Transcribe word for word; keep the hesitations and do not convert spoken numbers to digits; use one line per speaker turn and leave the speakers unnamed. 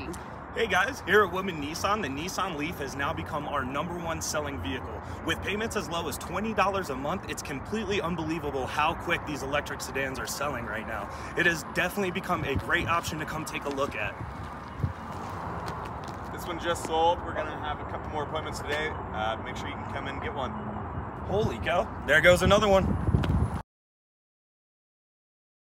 exciting.
Hey guys, here at Woodman Nissan, the Nissan LEAF has now become our number one selling vehicle. With payments as low as twenty dollars a month, it's completely unbelievable how quick these electric sedans are selling right now. It has definitely become a great option to come take a look at.
This one just sold. We're gonna have a couple more appointments today. Uh, make sure you can come in and get one.
Holy cow, there goes another one.